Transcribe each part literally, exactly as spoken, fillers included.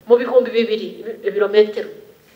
mu bihumbi bibiri ibirometero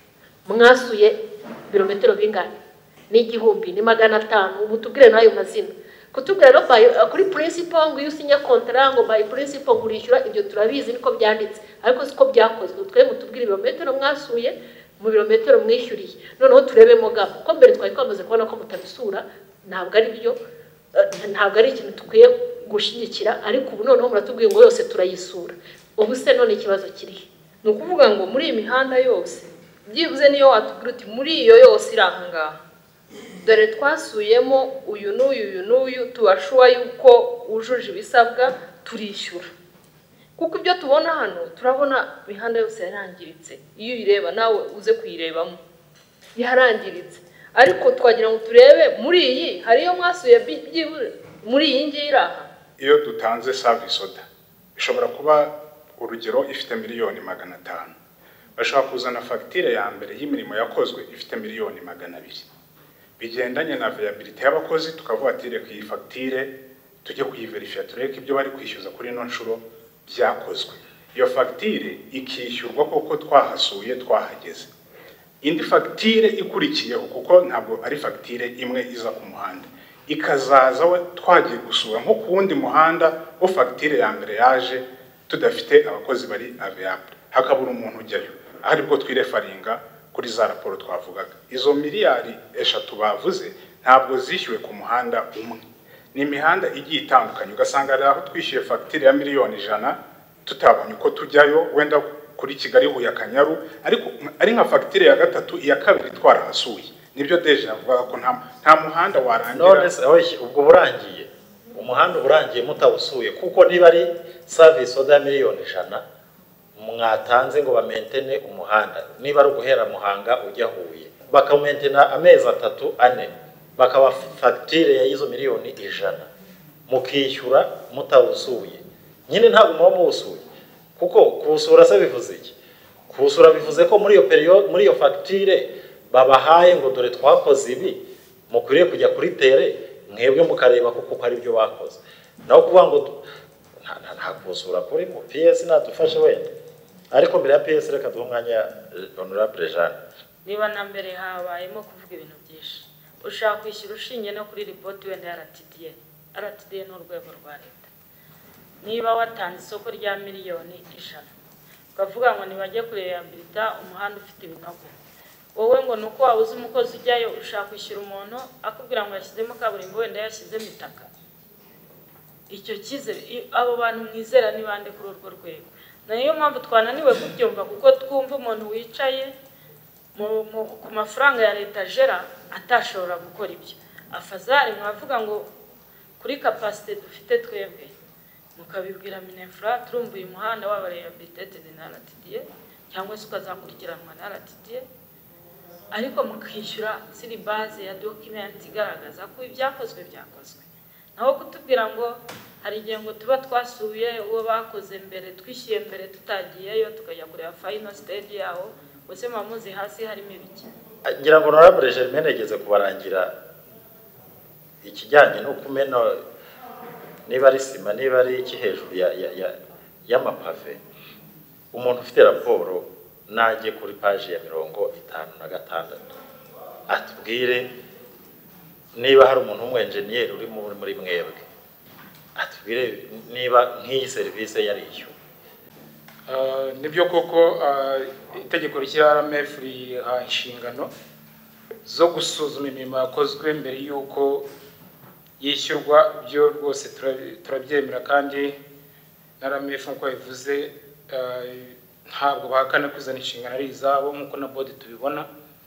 mwasuye ibirometero bingana n'igihumbi ni magana atanu mutubwire nayo mazina kutubwira no kuri principle ngo yusinya contract ngo by principle ngurishyura ibyo turabizi niko byanditse ariko siko byakozwe twe mutubwire ibirometero mwasuye mu birometero mwishyuriye noneho turebemo gabo ko mbere twari kwamaze kubona ko mutabisura ntabwo ari byo ntabwo ari ikintu tukwiye gushigikira ariko ubu noneho muratubwiye ngo yose turayisura ubu se none ikibazo kiri ni ukuvuga ngo muri iyi mihanda yose byibuze niyo watubwira uti muri iyo yose iri aha ngaha dore twasuyemo uyu n'uyu uyu n'uyu tubashuwa yuko wujuje ibisabwa turishyura kuko ibyo tubona hano turabona imihanda yose yarangiritse iyo uyireba nawe uze kuyirebamo yarangiritse ariko twagira ngo turebe muri iyi hariyo mwasuye byibure muri iyi ngiyi iri aha iyo dutanze service order ishobora kuba urugero ifite miliyoni magana atanu bashaka kuzana fagitire ya mbere y'imirimo yakozwe ifite miliyoni magana abiri bigendanye na viability y'abakozi tukavuga ati reka iyi fagitire tujye kuyiverifya tureke ibyo bari kwishyuza kuri ino nshuro byakozwe iyo fagitire ikishyurwa koko twahasuye twahageze indi fagitire ikurikiyeho kuko ntabwo ari fagitire imwe iza ku muhanda ikazaza we twagiye gusura nko ku wundi muhanda wo fagitire ya mbere yaje tudafite abakozi bari available hakabura umuntu ujyayo aribwo twirefaringa kuri za raporo twavugaga izo miliyari eshatu bavuze ntabwo zishyuwe ku muhanda umwe ni imihanda igiye itandukanye ugasanga ari aho twishyuye fagitire ya miliyoni ijana tutabonye uko tujyayo wenda kuri Kigali Huye Akanyaru ariko ari nka fagitire ya gatatu iya kabiri twarahasuye nibyo deje avuga ko nta nta muhanda warangira none se ubwo burangiye umuhanda urangiye mutawusuye kuko niba ari service order ya miliyoni ijana mwatanze ngo bamentene umuhanda niba ari guhera Muhanga ujya Huye bakamentena amezi atatu ane bakaba fagitire ya izo miliyoni ijana mukishyura mutawusuye nyine ntabwo muba muwusuye kuko kusura se bivuze iki kusura bivuze ko muri iyo period muri iyo fagitire babahaye ngo dore twakoze ibi mukwiriye kujya kuri tere mwebwe mukareba kuko ari byo bakoze naho kuvuga ngo nta kusura kuri mu P S nadufashe wenda ariko mbere ya P S reka duhumanya honorable Jean niba na mbere habayemo kuvuga ibintu byinshi ushaka kwishyura ushingiye no kuri report wenda ya R T D A R T D A no rwego rwa leta niba watanze isoko rya miliyoni ijana ukavuga ngo nibajye kurehabilita umuhanda ufite ibinogo wowe ngo nuko wabuze umukozi ujyayo ushaka kwishyura umuntu akubwira ngo yashyizemo kaburimbo wenda yashyizemo itaka icyo kizere abo bantu mwizera ni bande kuri urwo rwego nayo mpamvu twananiwe kubyumva kuko twumva umuntu wicaye ku mafaranga ya leta jera atashobora gukora ibyo afazari mwavuga ngo kuri capacity dufite twebwe mukabibwira Minefra turumva uyu muhanda waba rehabilitated na R T D A cyangwa se ukazakurikiranwa na R T D A ariko mukishyura siri base ya document igaragaza ko ibyakozwe byakozwe naho kutubwira ngo hari igihe ngo tuba twasuye uwo bakoze mbere twishyuye mbere tutagiyeyo tukajya kureba final stage yaho bose mamuzi hasi harimo ibiki ngira ngo honorable Germaine yageze kubarangira ikijyanye no kumena niba ari sima niba ari iki hejuru ya ya y'amapave umuntu ufite raporo naje kuri page ya mirongo itanu na gatandatu atubwire niba hari umuntu w'umwenjeniyeri uri muri mwebwe atubwire niba nk'iyi service yari icyo nibyo koko itegeko rishyira R M F riha inshingano zo gusuzuma imirimo yakozwe mbere y'uko yishyurwa byo rwose turabyemera kandi na R M F nk'uko bivuze ntabwo bahakana kwizana inshingano ari izabo nk'uko na board tubibona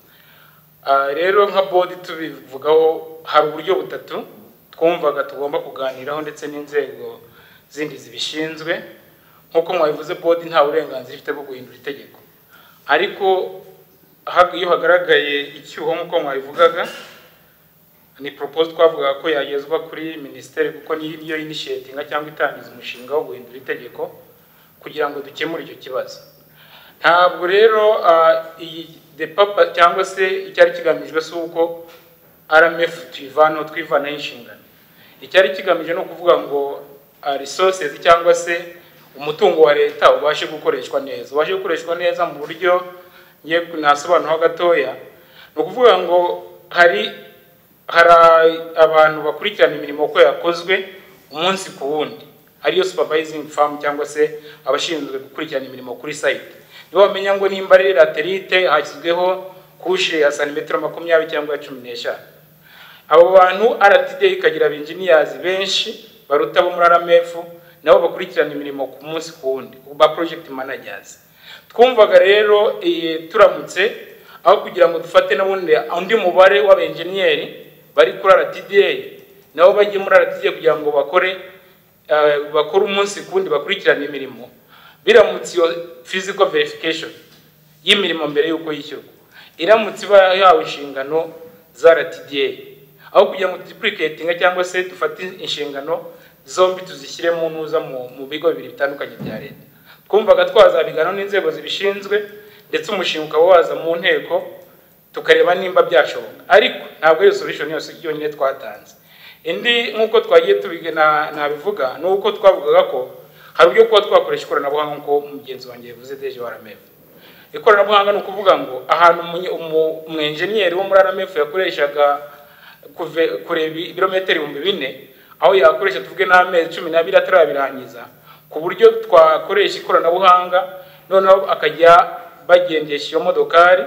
rero nka board tubivugaho hari uburyo butatu twumvaga tugomba kuganiraho ndetse n'inzego zindi zibishinzwe nk'uko mwabivuze board nta burenganzira ifite bwo guhindura itegeko ariko iyo hagaragaye icyuho nk'uko mwabivugaga ni propose twavuga ko yagezwa kuri ministeri kuko niyo initiating cyangwa itangiza umushinga wo guhindura itegeko kugira ngo dukemure icyo kibazo ntabwo rero iyi de papa cyangwa se icyari kigamijwe se uko R M F twivana twivana inshingano icyari kigamije no kuvuga ngo resources cyangwa se umutungo wa leta ubashe gukoreshwa neza ubashe gukoreshwa neza mu buryo ngiye nasobanura gatoya no kuvuga ngo hari hari abantu bakurikirana imirimo ko yakozwe umunsi ku wundi hariyo supervising firm cyangwa se abashinzwe gukurikirana imirimo kuri site nibo bamenya ngo nimba ari laterite hashyizweho kushe ya santimetero makumyabiri cyangwa cumi n'eshanu abo bantu R T D ikagira engineers benshi baruta bo muri R M F nabo bakurikirana imirimo ku munsi ku wundi ba project managers twumvaga rero turamutse aho kugira ngo dufate n'ubundi undi mubare w'abenjeniyeri bari kuri R T D nabo bagiye muri R T D kugira ngo bakore bakora umunsi kundi bakurikirana imirimo biramutse iyo physical verification y'imirimo mbere yuko yishyurwa iramutse yawe inshingano za R T D aho kugira ngo duplicating cyangwa se dufate inshingano zombi tuzishyire mu ntuza mu bigo bibiri bitandukanye bya leta twumvaga twazabigana n'inzego zibishinzwe ndetse umushinga ukaba waza mu nteko tukareba nimba byashoboka ariko ntabwo ari solution yose yonyine twatanze indi nkuko twagiye tubigena nabivuga nuko twavugaga ko hari uburyo kuba twakoresha ikoranabuhanga nko mugenzi wanjye yavuze deje wa R M F ikoranabuhanga ni ukuvuga ngo ahantu umwenjeniyeri wo muri R M F yakoreshaga kureba ibirometero ibihumbi bine aho yakoresha tuvuge n'amezi cumi n'abiri atarabirangiza ku buryo twakoresha ikoranabuhanga noneho akajya bagendesha iyo modokari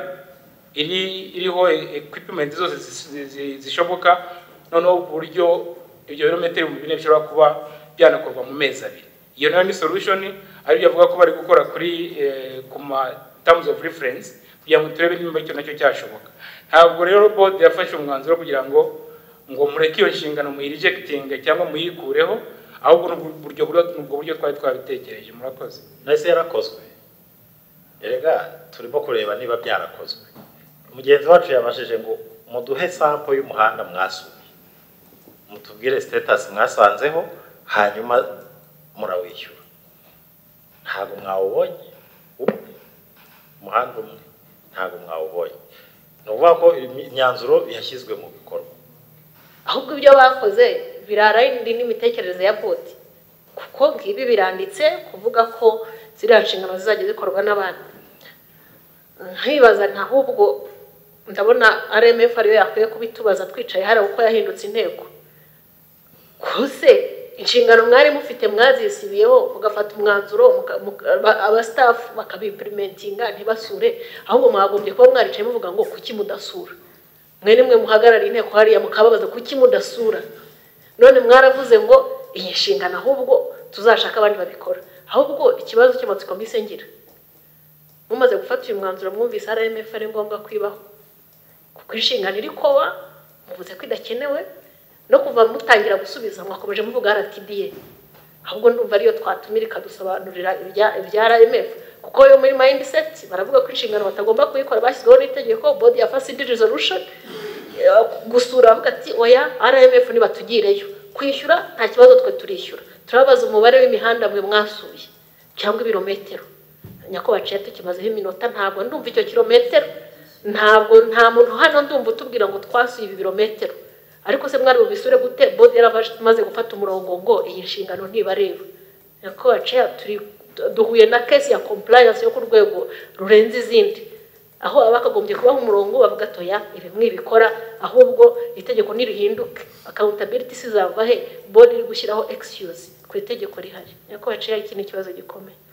iri iriho equipment zose zishoboka noneho ku buryo ibyo birometero ibihumbi bine bishobora kuba byanakorwa mu mezi abiri iyo nayo ni solution ari byo avuga ko bari gukora kuri ku ma terms of reference kugira ngo turebe nimba icyo nacyo cyashoboka ntabwo rero board yafashe umwanzuro kugira ngo ngo mureke iyo nshingano mu rejecting cyangwa muyikureho ahubwo n'uburyo n'ubwo buryo twari twabitekereje murakoze nase yarakozwe erega turimo kureba niba byarakozwe umugenzi wacu yabashije ngo muduhe sample y'umuhanda mwasuye mutubwire status mwasanzeho hanyuma murawishyura ntabwo mwawubonye umuhanda umwe ntabwo mwawubonye nuvuga ko imyanzuro yashyizwe mu bikorwa ahubwo ibyo bakoze birara indi n'imitekerereze ya boti kuko ngibi biranditse kuvuga ko ziriya nshingano zizajya zikorwa n'abandi nkibaza ntabwo ndabona R M F ariyo yakwiye kubitubaza twicaye hari uko yahindutse inteko kose inshingano mwari mufite mwazisibiyeho mugafata umwanzuro aba staff bakabimplementinga ntibasure ahubwo mwagombye kuba mwaricaye muvuga ngo kuki mudasura mwe nimwe muhagarara inteko hariya mukababaza kuki mudasura none mwaravuze ngo iyi nshingano ahubwo tuzashaka abandi babikora ahubwo ikibazo cy'amatsiko mbise ngira mumaze gufata uyu mwanzuro mwumvise R M F ari ngombwa kwibaho kuko inshingano iri koba muvuze ko idakenewe no kuva mutangira gusubiza mwakomeje muvuga R T D ahubwo ndumva ariyo twatumirika dusobanurira ibya ibya R M F kuko yo muri mindset baravuga ko inshingano batagomba kuyikora bashyizweho n'itegeko body ya facility resolution gusura avuga ati oya R M F ni batugireyo kwishyura nta kibazo twe turishyura turabaza umubare w'imihanda mwe mwasuye cyangwa ibirometero nyako baciye tukimazeho iminota ntabwo ndumva icyo kilometero ntabwo nta muntu hano ndumva utubwira ngo twasuye ibi birometero ariko se mwari bubisure gute body yaramaze gufata umurongo ngo iyi nshingano ntibareba nyako baciye turi duhuye na case ya compliance yo ku rwego rurenze izindi aho abakagombye kubaho umurongo bavuga toya ibi mwibikora ahubwo itegeko nirihinduke accountability sizava he body iri gushyiraho excuse ku itegeko rihari nyako baciye iki ni kibazo gikomeye